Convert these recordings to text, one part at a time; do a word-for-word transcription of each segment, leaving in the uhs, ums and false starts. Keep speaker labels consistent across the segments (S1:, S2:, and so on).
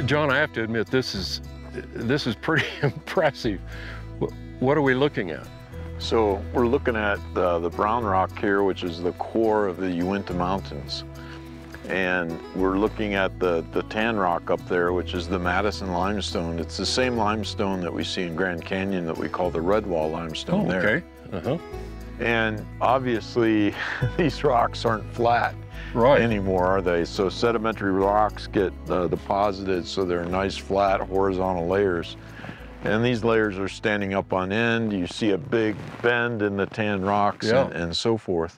S1: John, I have to admit, this is, this is pretty impressive. What are we looking at?
S2: So we're looking at uh, the brown rock here, which is the core of the Uinta Mountains. And we're looking at the, the tan rock up there, which is the Madison limestone. It's the same limestone that we see in Grand Canyon that we call the red wall limestone
S1: oh,
S2: there.
S1: Okay. Uh-huh.
S2: And obviously, these rocks aren't flat
S1: right.
S2: anymore, are they? So sedimentary rocks get uh, deposited, so they're nice, flat, horizontal layers. And these layers are standing up on end. You see a big bend in the tan rocks
S1: yeah.
S2: and, and so forth.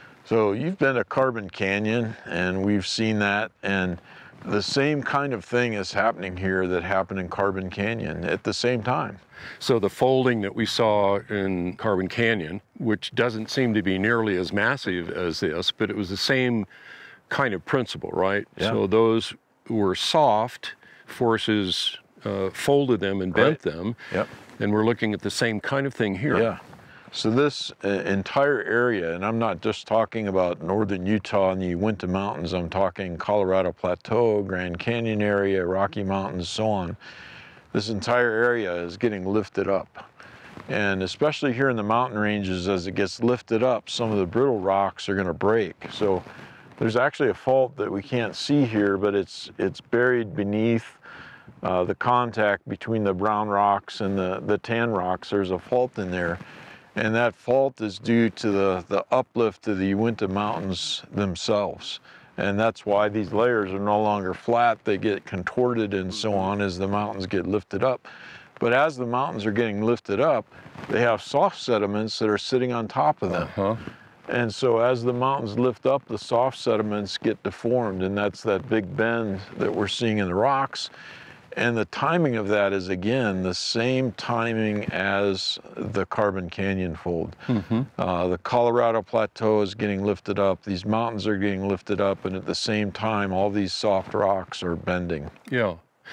S2: So you've been to Carbon Canyon, and we've seen that, and the same kind of thing is happening here that happened in Carbon Canyon at the same time.
S1: So the folding that we saw in Carbon Canyon, which doesn't seem to be nearly as massive as this, but it was the same kind of principle, right?
S2: Yeah.
S1: So those were soft, forces uh, folded them and bent
S2: right.
S1: them,
S2: yep.
S1: and we're looking at the same kind of thing here.
S2: Yeah. So this uh, entire area, and I'm not just talking about northern Utah and the Uinta Mountains, I'm talking Colorado Plateau, Grand Canyon area, Rocky Mountains, so on. This entire area is getting lifted up. And especially here in the mountain ranges, as it gets lifted up, some of the brittle rocks are gonna break. So there's actually a fault that we can't see here, but it's, it's buried beneath uh, the contact between the brown rocks and the, the tan rocks. There's a fault in there. And that fault is due to the, the uplift of the Uinta Mountains themselves. And that's why these layers are no longer flat. They get contorted and so on as the mountains get lifted up. But as the mountains are getting lifted up, they have soft sediments that are sitting on top of them.
S1: Uh-huh.
S2: And so as the mountains lift up, the soft sediments get deformed, and that's that big bend that we're seeing in the rocks. And the timing of that is, again, the same timing as the Carbon Canyon fold. Mm-hmm. uh, the Colorado Plateau is getting lifted up, these mountains are getting lifted up, and at the same time, all these soft rocks are bending.
S1: Yeah.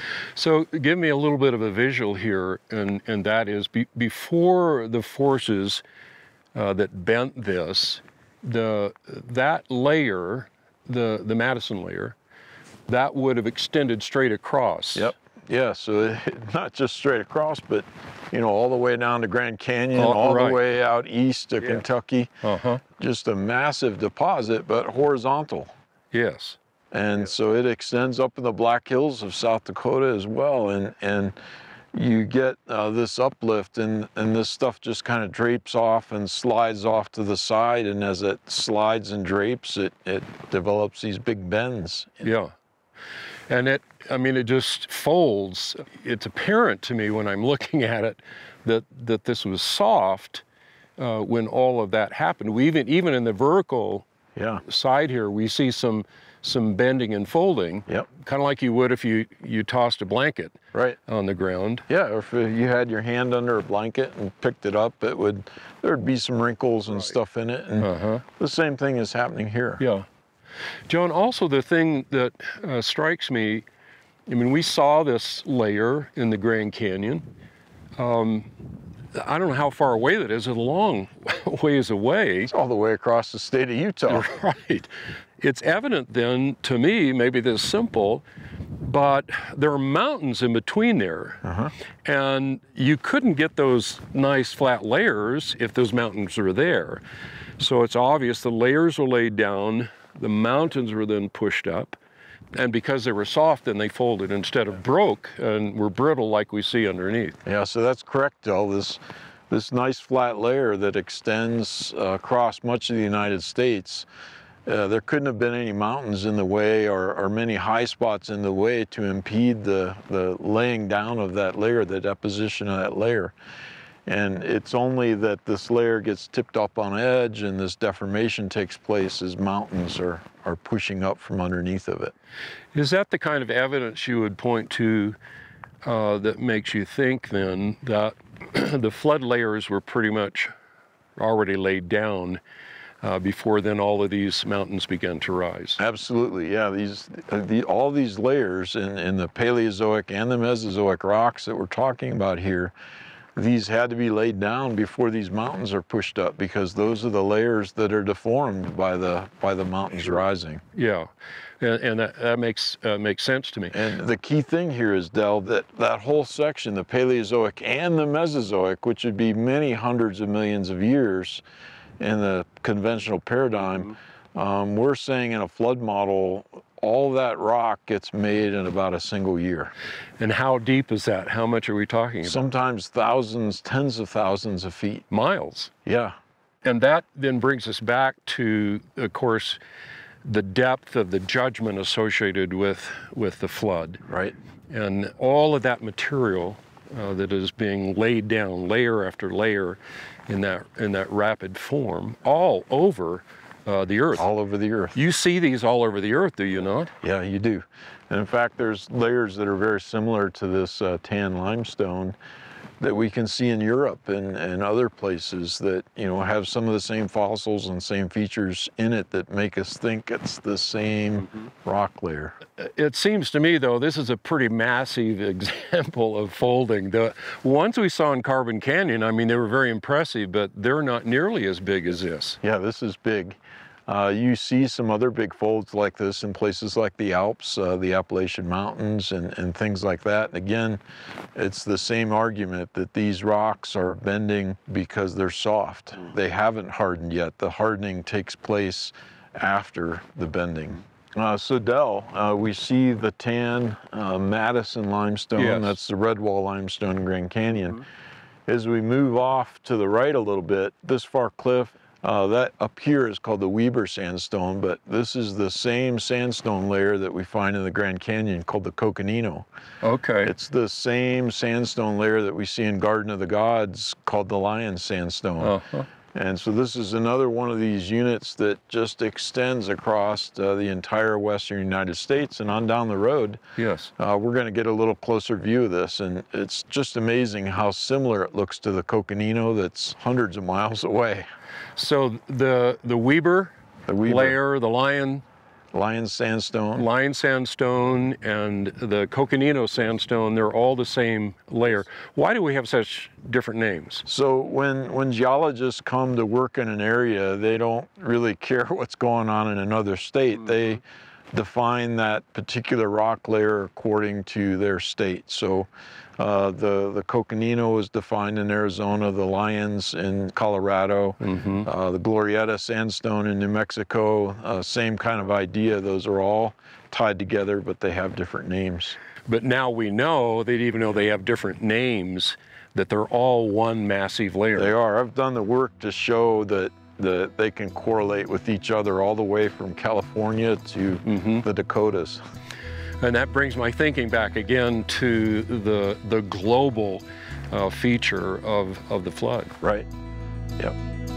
S1: So give me a little bit of a visual here, and, and that is, be, before the forces uh, that bent this, the, that layer, the, the Madison layer, that would have extended straight across.
S2: Yep. Yeah, so it, not just straight across, but, you know, all the way down to Grand Canyon,
S1: oh,
S2: all
S1: right.
S2: the way out east to
S1: yeah.
S2: Kentucky.
S1: Uh-huh.
S2: Just a massive deposit, but horizontal.
S1: Yes.
S2: And
S1: yes.
S2: so it extends up in the Black Hills of South Dakota as well. And, and you get uh, this uplift, and, and this stuff just kind of drapes off and slides off to the side. And as it slides and drapes, it, it develops these big bends.
S1: Yeah. And it, I mean, it just folds. It's apparent to me when I'm looking at it that, that this was soft uh, when all of that happened. We even, even in the vertical
S2: yeah.
S1: side here, we see some, some bending and folding,
S2: yep.
S1: kind of like you would if you, you tossed a blanket
S2: right.
S1: on the ground.
S2: Yeah, or if you had your hand under a blanket and picked it up, it would, there'd be some wrinkles and right. stuff in it. And uh-huh. the same thing is happening here.
S1: Yeah. John, also the thing that uh, strikes me, I mean, we saw this layer in the Grand Canyon. Um, I don't know how far away that is. It's a long ways away.
S2: It's all the way across the state of Utah.
S1: Right. It's evident then to me, maybe this simple, but there are mountains in between there. Uh-huh. And you couldn't get those nice flat layers if those mountains were there. So it's obvious the layers were laid down. The mountains were then pushed up, and because they were soft, then they folded instead of broke and were brittle like we see underneath.
S2: Yeah, so that's correct, Del. This, this nice flat layer that extends uh, across much of the United States, uh, there couldn't have been any mountains in the way or, or many high spots in the way to impede the, the laying down of that layer, the deposition of that layer. And it's only that this layer gets tipped up on edge and this deformation takes place as mountains are, are pushing up from underneath of it.
S1: Is that the kind of evidence you would point to uh, that makes you think then that the flood layers were pretty much already laid down uh, before then all of these mountains began to rise?
S2: Absolutely, yeah. These, uh, the, all these layers in, in the Paleozoic and the Mesozoic rocks that we're talking about here, these had to be laid down before these mountains are pushed up, because those are the layers that are deformed by the by the mountains
S1: Sure.
S2: rising.
S1: Yeah, and, and that, that makes uh, makes sense to me.
S2: And the key thing here is, Del, that that whole section, the Paleozoic and the Mesozoic, which would be many hundreds of millions of years in the conventional paradigm, mm-hmm. um, we're saying in a flood model, all that rock gets made in about a single year.
S1: And how deep is that? How much are we talking about?
S2: Sometimes thousands, tens of thousands of feet.
S1: Miles.
S2: Yeah.
S1: And that then brings us back to, of course, the depth of the judgment associated with, with the flood.
S2: Right.
S1: And all of that material uh, that is being laid down layer after layer in that, in that rapid form, all over Uh, the earth.
S2: All over the earth.
S1: You see these all over the earth, do you not?
S2: Yeah, you do. And in fact, there's layers that are very similar to this uh, tan limestone that we can see in Europe and, and other places that, you know, have some of the same fossils and same features in it that make us think it's the same mm-hmm. rock layer.
S1: It seems to me, though, this is a pretty massive example of folding. The ones we saw in Carbon Canyon, I mean, they were very impressive, but they're not nearly as big as this.
S2: Yeah, this is big. Uh, you see some other big folds like this in places like the Alps, uh, the Appalachian Mountains, and, and things like that. And again, it's the same argument that these rocks are bending because they're soft. They haven't hardened yet. The hardening takes place after the bending. Uh, so Del, uh, we see the tan uh, Madison limestone.
S1: Yes.
S2: That's the Redwall limestone in Grand Canyon.
S1: Mm-hmm.
S2: As we move off to the right a little bit, this far cliff, Uh, that up here is called the Weber sandstone, but this is the same sandstone layer that we find in the Grand Canyon called the Coconino.
S1: Okay.
S2: It's the same sandstone layer that we see in Garden of the Gods called the Lion sandstone.
S1: Uh-huh.
S2: And so this is another one of these units that just extends across uh, the entire western United States, and on down the road.
S1: Yes.
S2: Uh, we're going to get a little closer view of this, and it's just amazing how similar it looks to the Coconino that's hundreds of miles away.
S1: So the the Weber,
S2: the Weber
S1: layer, the Lion,
S2: Lion sandstone,
S1: Lion sandstone, and the Coconino sandstone, they're all the same layer. Why do we have such different names?
S2: So when when geologists come to work in an area, they don't really care what's going on in another state. Mm-hmm. They define that particular rock layer according to their state. So uh, the, the Coconino is defined in Arizona, the Lions in Colorado, mm-hmm. uh, the Glorieta sandstone in New Mexico, uh, same kind of idea. Those are all tied together, but they have different names.
S1: But now we know that even though they have different names, that they're all one massive layer.
S2: They are. I've done the work to show that that they can correlate with each other all the way from California to mm-hmm. the Dakotas.
S1: And that brings my thinking back again to the the global uh, feature of, of the flood.
S2: Right. Yep.